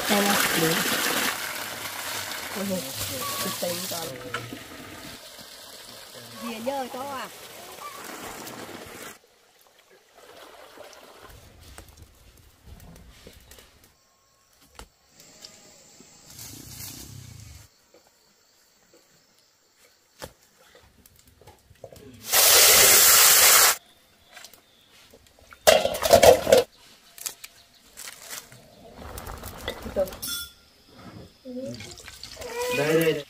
đây nè được tiền còn gì dơ cho à đây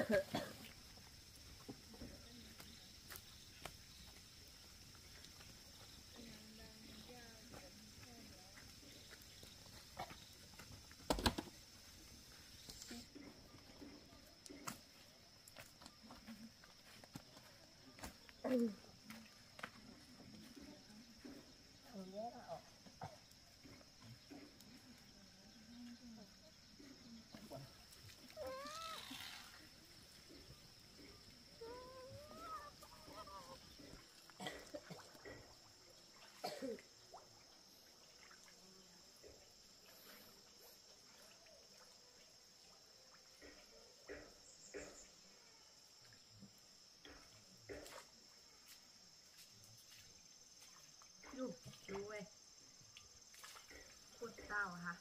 ดูเว้ยพูดเต้าค่ะ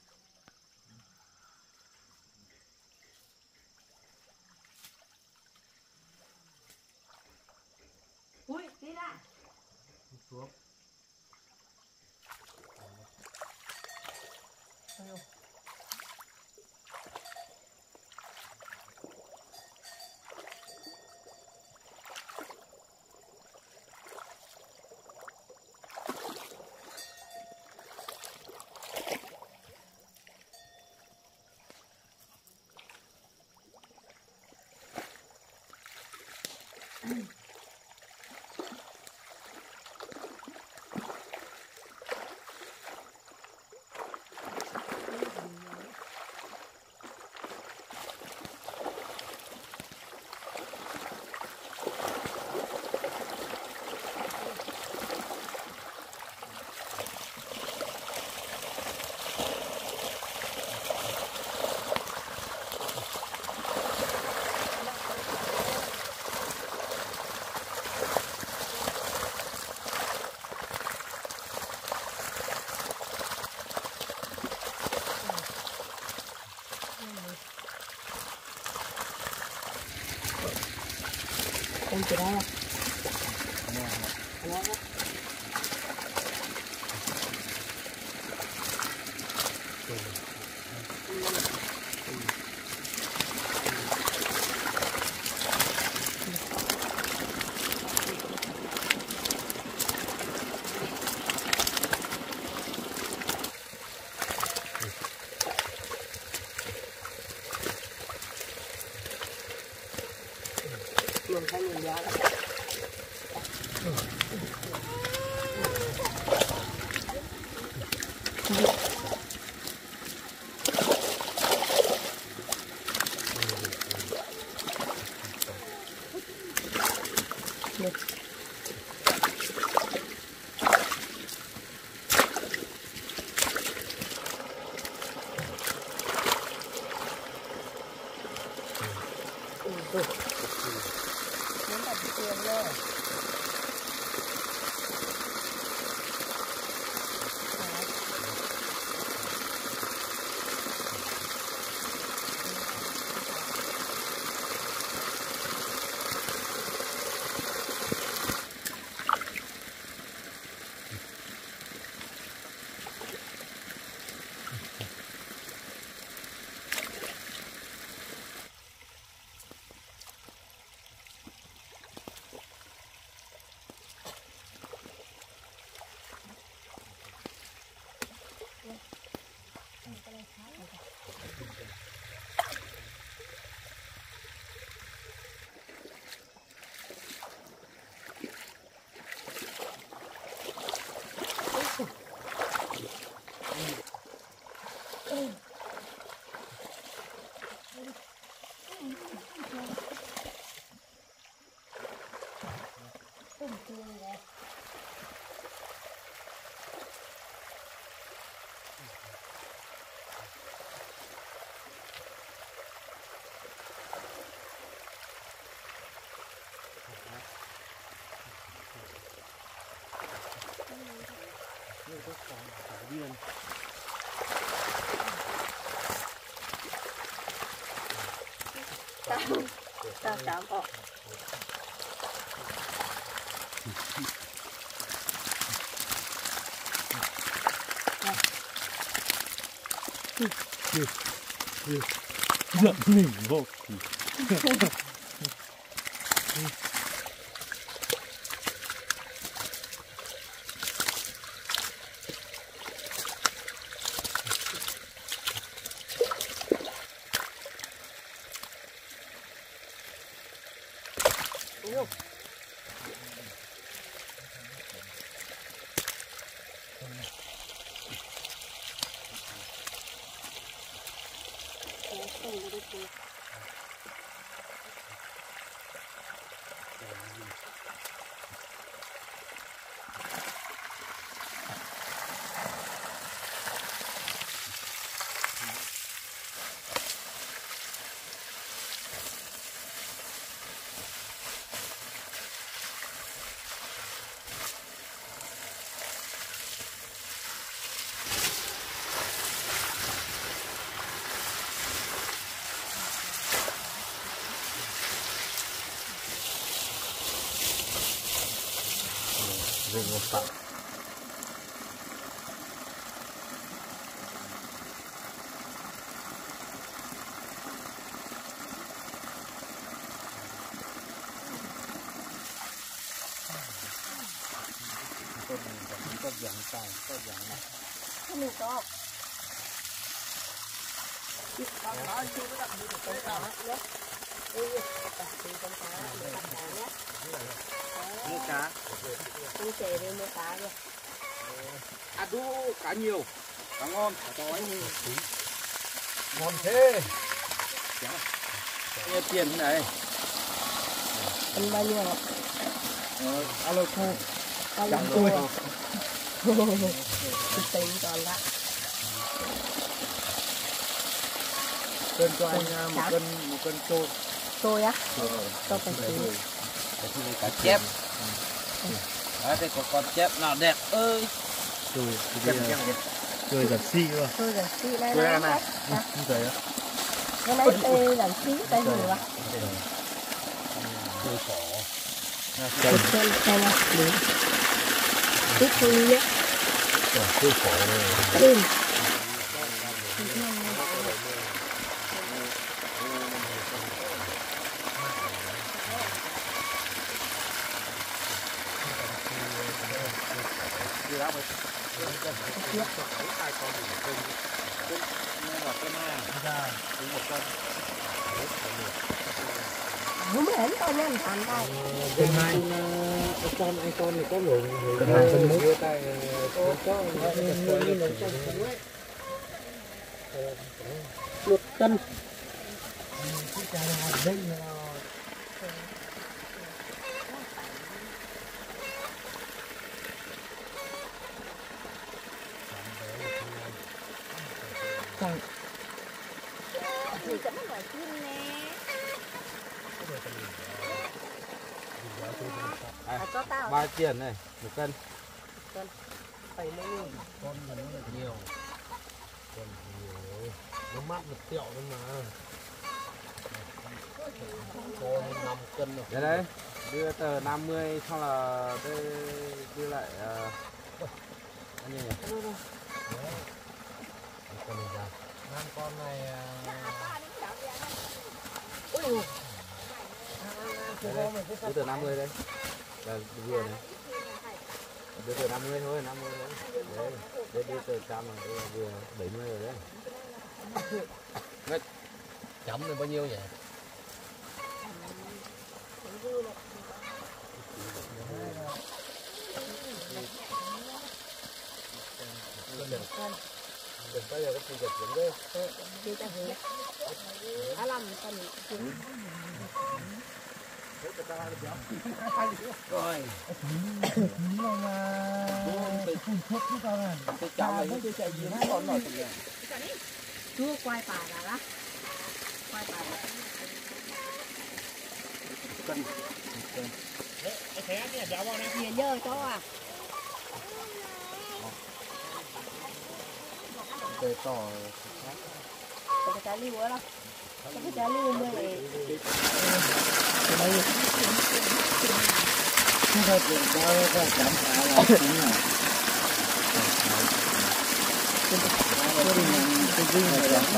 อุ้ยนี่ได้ không chỉ đó luôn thấy nhiều giá đó. Tao chạm ọ. Giận mình vô. rừng một tặng có dạng tài có dạng này không được đâu mua cá không chè đi mua cá đi à đu cá nhiều cá ngon cá to ấy ngon thế nghe tiền thế này ăn bao nhiêu alo thu chẳng tôi tính còn lại cân cho anh một cân trôi tôi á tôi cần tí cá chép đấy đây có con chép nào đẹp ơi chơi giật xi cơ tôi là xí đây này không thấy á cái này tê là xí tay gì vậy chơi cỏ chân tay này đúng tiếp thôi nhé chơi cỏ này lên không hển con nha thành đây cân hai con này có người cân hai cân một tay có một cân ba tiền này một cân phải mấy nghìn con nhiều con nhiều nó mát một triệu thôi mà con 5 cân rồi đấy đấy đưa tờ 50 xong là đưa lại anh nhỉ con này đưa tờ 50 đây là vừa này đưa tờ 50 thôi 50 đấy đây đưa tờ 100 này đây là vừa 70 rồi đấy chấm là bao nhiêu vậy đừng bây giờ cái giật vẫn đây đi ta về á làm con rồi chưa quay bài là đó quay bài cân tiền dơ cho à để tỏ cái trái lưu đó cái trái lưu mới này đây không phải tiền bao là chấm phá là đúng rồi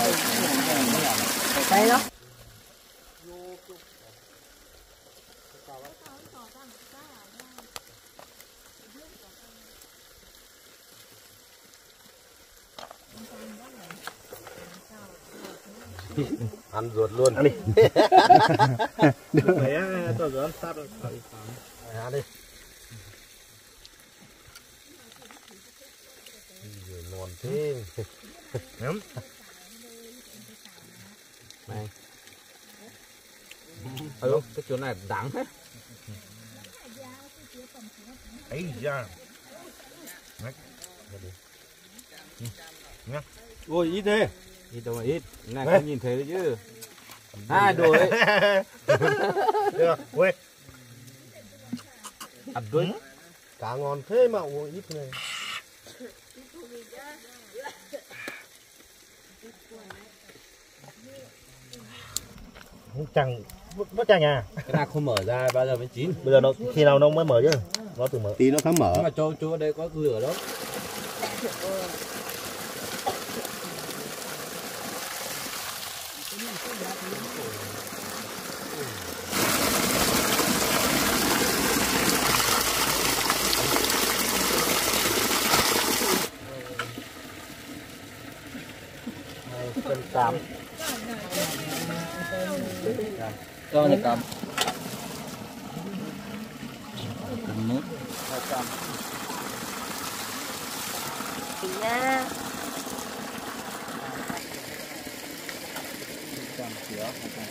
đây đó ăn ruột luôn. Ăn đi. Được đấy, tôi rồi ăn sát rồi. Ăn đi. Ngon thế. Nếm. Này. Ừ, cái chỗ này đắng hết. Ấy da. Ôi ít thế. Ít đâu mà ít. Này không nhìn thấy đấy chứ. Hai đồ đấy. Được rồi. Ăn đuối. Cá ngon thế mà uống ít này. Chẳng nó chẳng à. Cái nào không mở ra bao giờ mới chín. Bây giờ nó khi nào nó mới mở chứ? Nó từ mở. Tí nó thấm mở. Nhưng mà chỗ ở đây có lửa đó. Cân cám. Cho này cám. Cân nước. Cám. Nha. Cám xíu.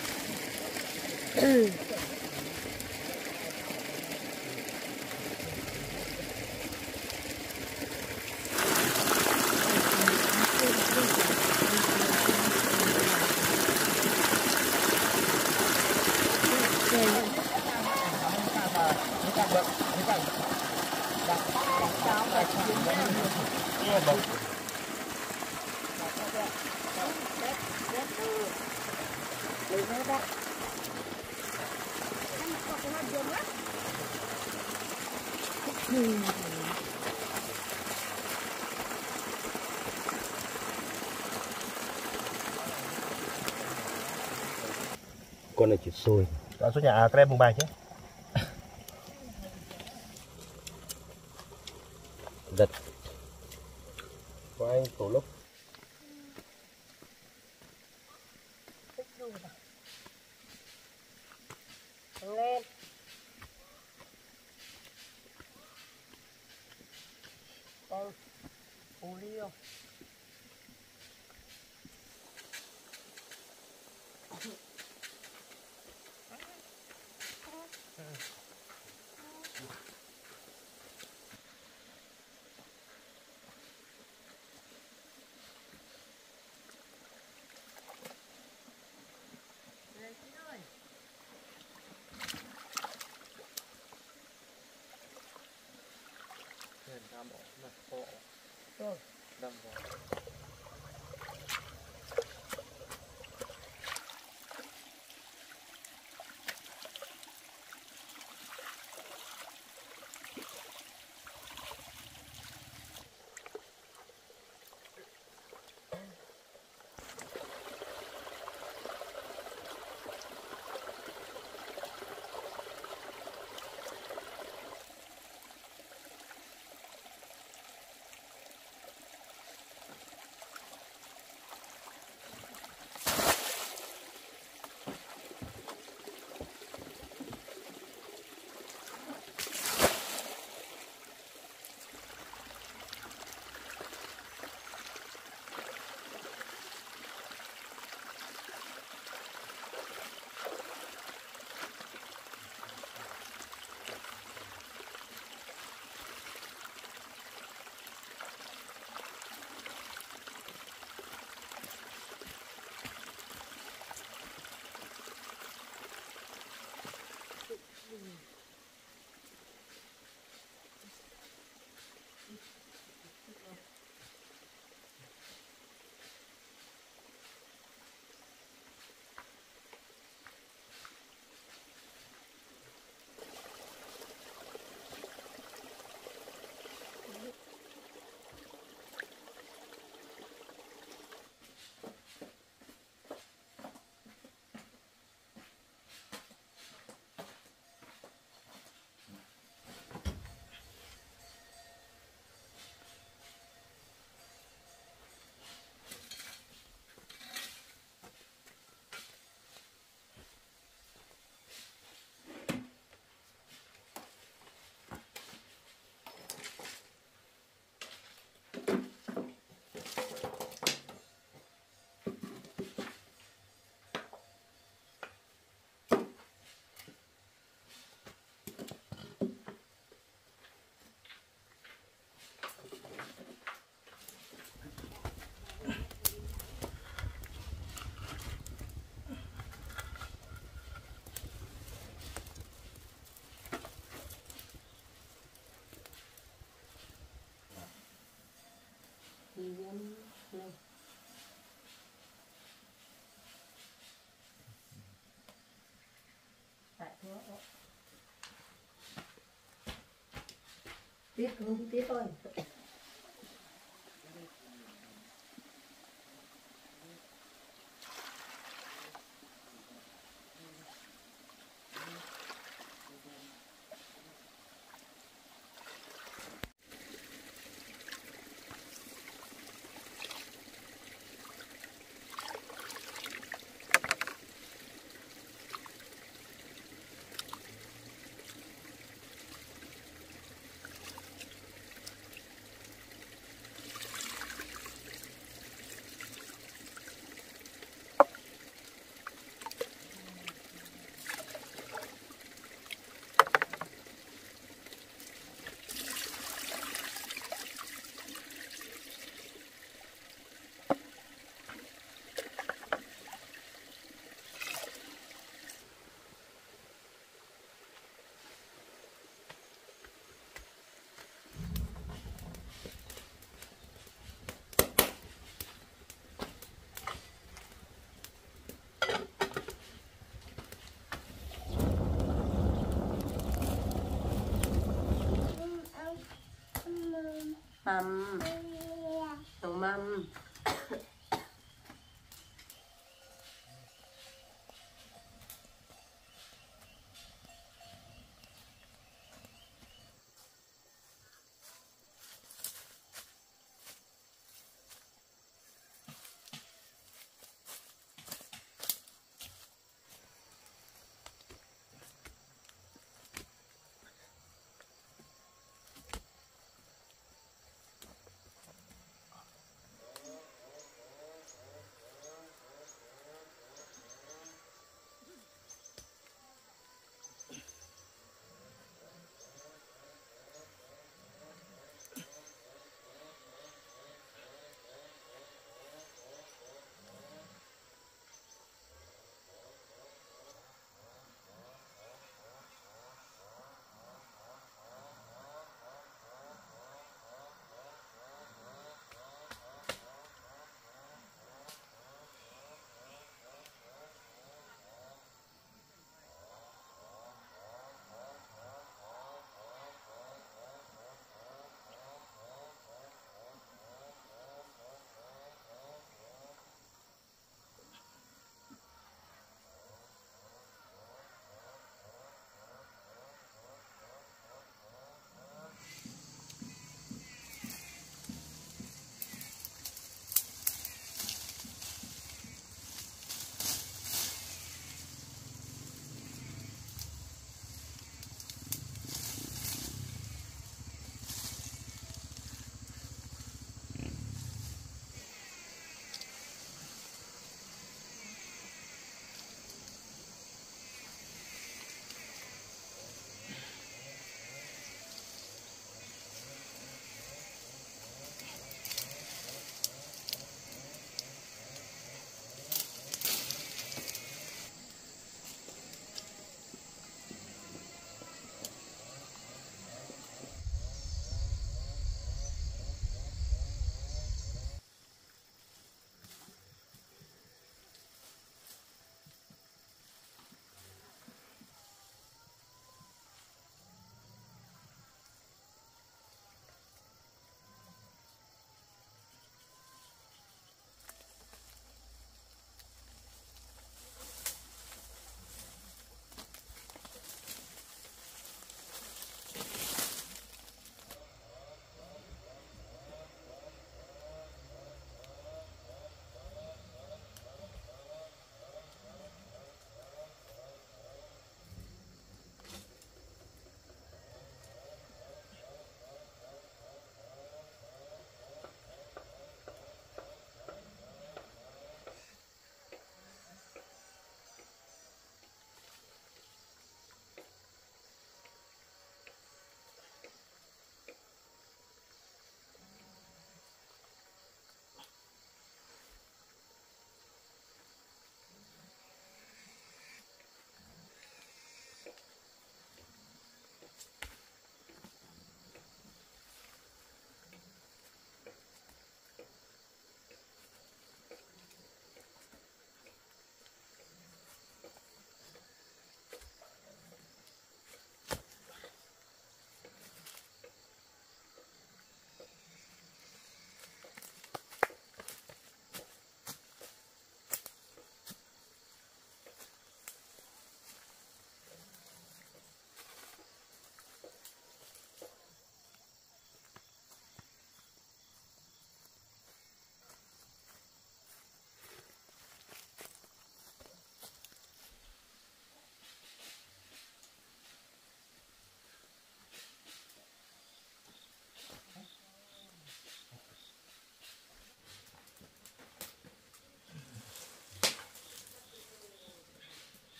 Con này chỉ sôi. Đó số nhà cái em bùng bài chứ. Giật. Có anh tổ lúc. Lên. Đây. Ủ liêu. Tiếp không tiếp thôi. Mầm. Tùng mầm.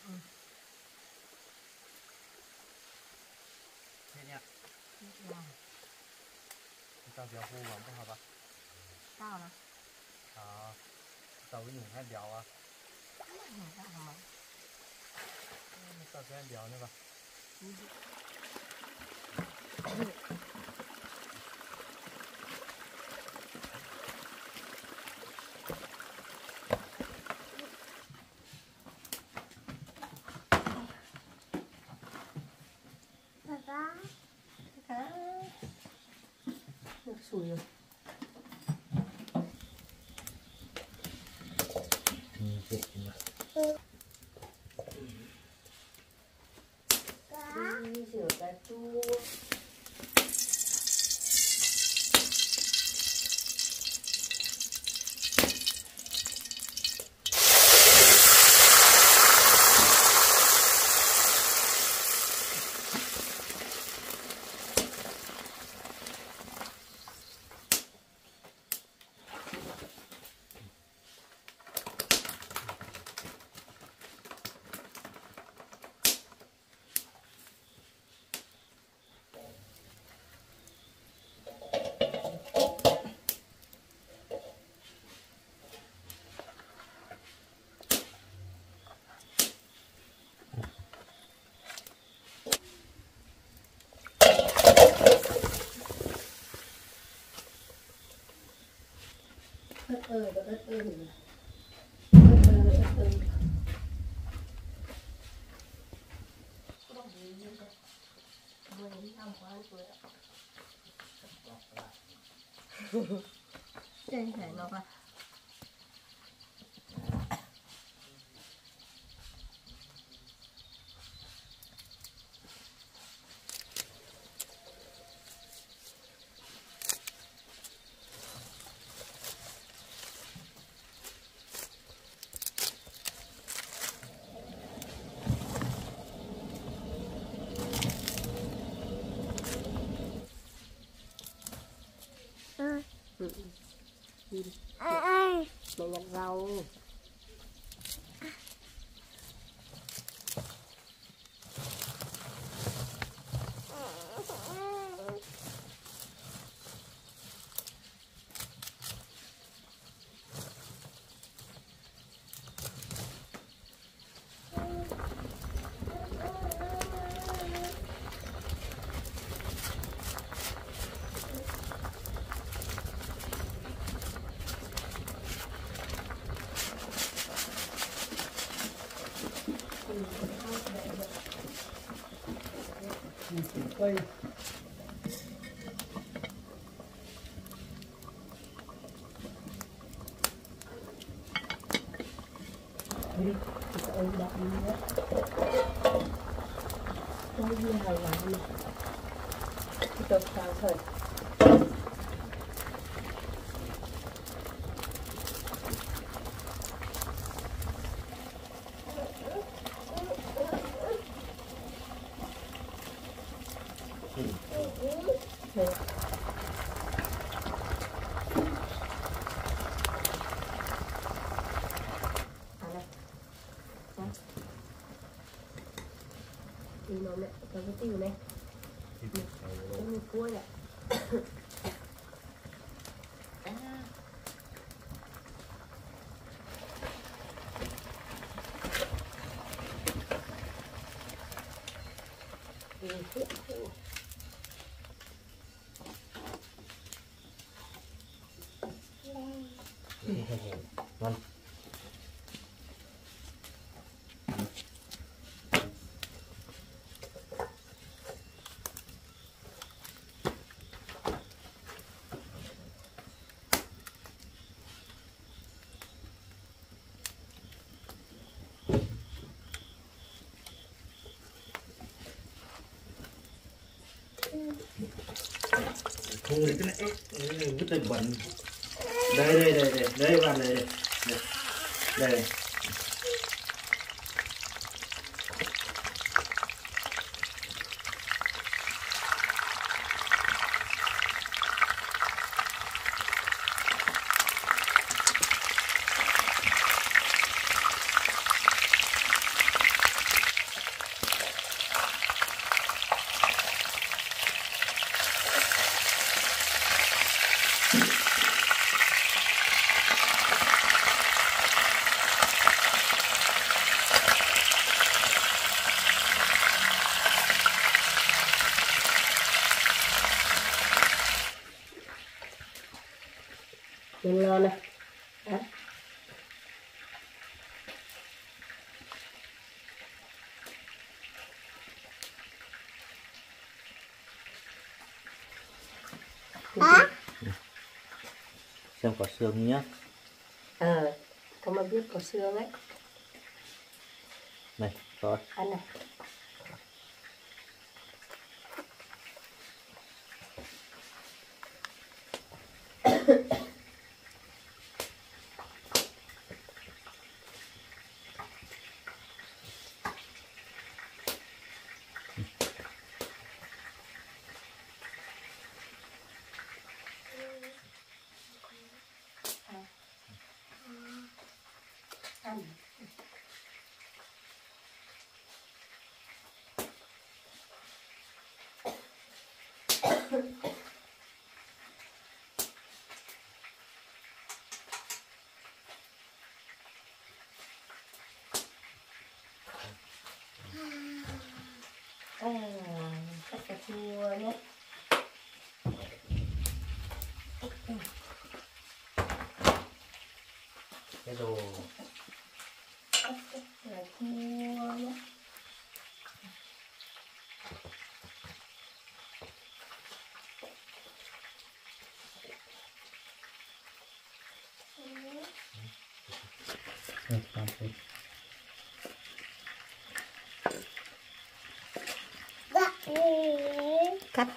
Thế nhá. Tao béo phu mà không hợp à? Tao nè. Tao với nhung hay béo à? Tao sẽ béo nữa bà. Nước sủi rồi. Đi rửa cà chua. Ớt ơi, ớt ơi. Ớt ơi, ớt ơi. Đây phải nó vào. Mày nhặt rau. Cây. Đi, kita udah ini. Tôi đi hàng lắm. Kita sang thôi. Đi nó mẹ, cho cái tiêu này. Cái mùi cua này. Ngon. Không cái này vứt đây bẩn. Đây vào này đây. ngon này. Đó. Xem có xương nhá. Có mà biết có xương ấy. Này, rồi. Ăn này. Ăn. Rất là chua nhé. Cái đồ Rất là chua nhé. Cắt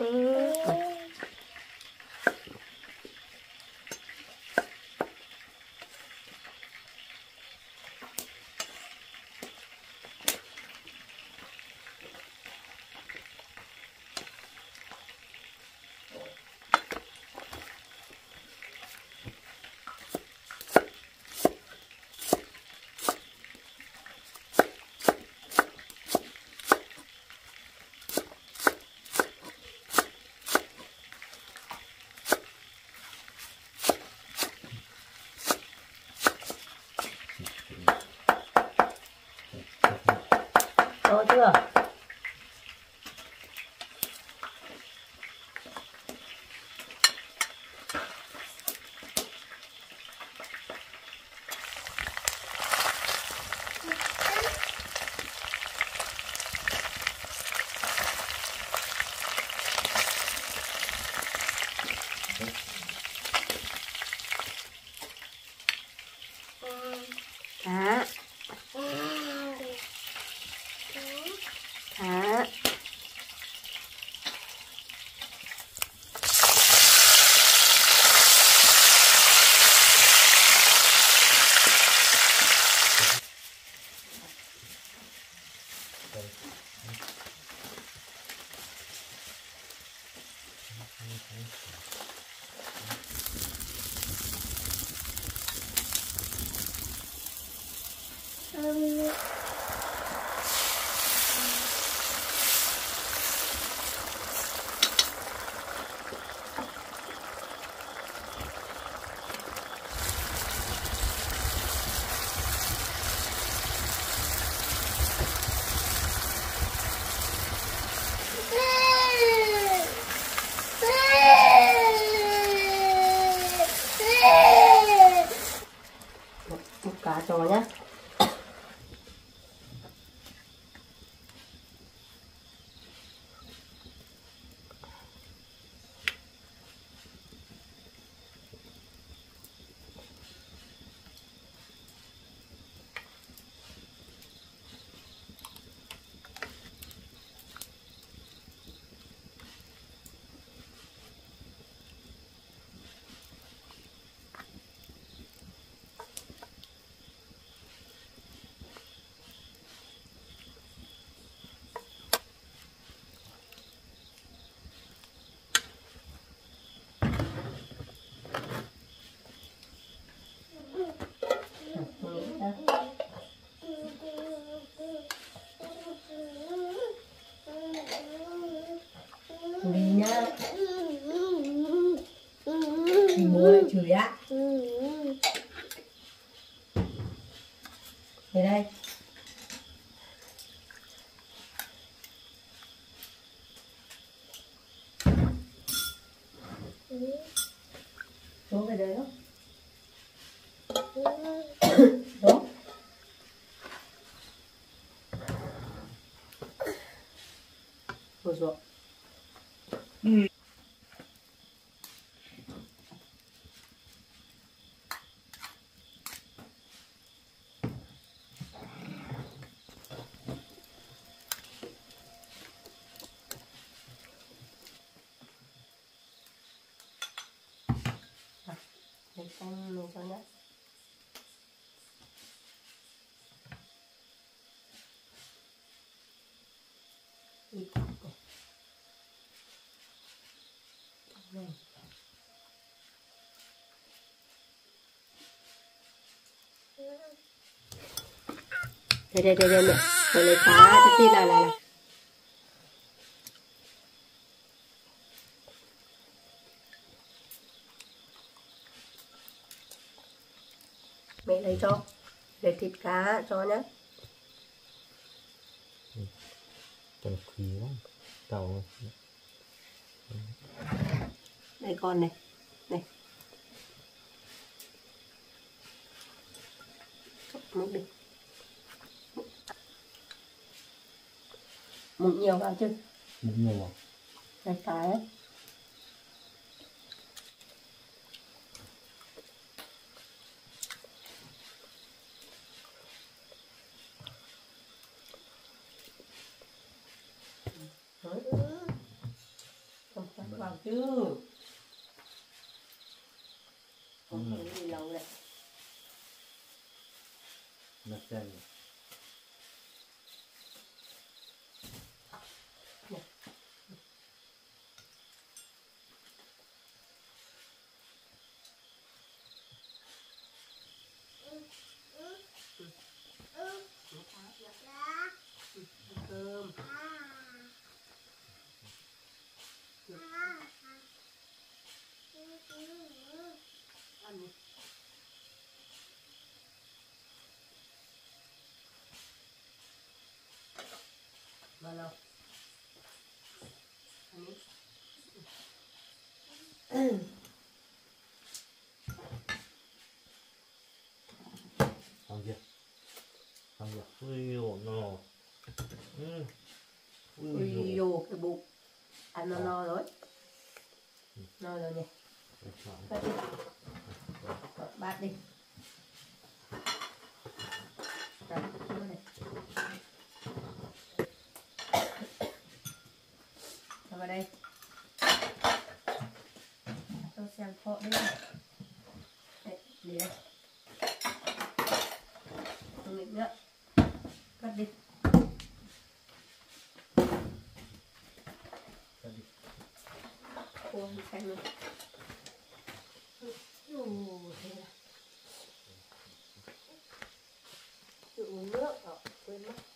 to chưa? Thả. Thả. Một cá cho nhé. Đi nhá. Đi mua lại chửi á. Về đây. Xuống về đây không? Ôi dồi. Để canh mình cho nhé. Ít này. Đây mẹ. Rồi lấy cá cho tí này. Mẹ lấy cho. Lấy thịt cá cho nhé. Tao khí lắm. Tao. Đây con này. Này. Múc đi. Múc nhiều vào chứ. Múc nhiều vào. Đây cái ấy. Không chắc vào chứ. Không thấy gì lâu đấy. Nó xem. Cơm. Ăn đi. Vào nào. Ăn đi. Xong chưa? Xong chưa? Ui dồi no. Ui dồi cái bụng. Ăn no rồi. No rồi nè. Bát đi. Bát đi. Đấy, này. Cho vào đây. Cho xem phọ đi. Đấy, để đây. Không nghịch nữa. Cắt đi. Ôi, xanh luôn. Thế là. Tự uống nước. Quên mất.